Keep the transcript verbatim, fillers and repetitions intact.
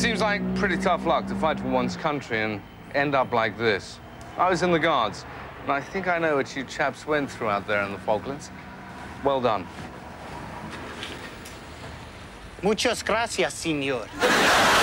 Seems like pretty tough luck to fight for one's country and end up like this. I was in the Guards, and I think I know what you chaps went through out there in the Falklands. Well done. Muchas gracias, senor.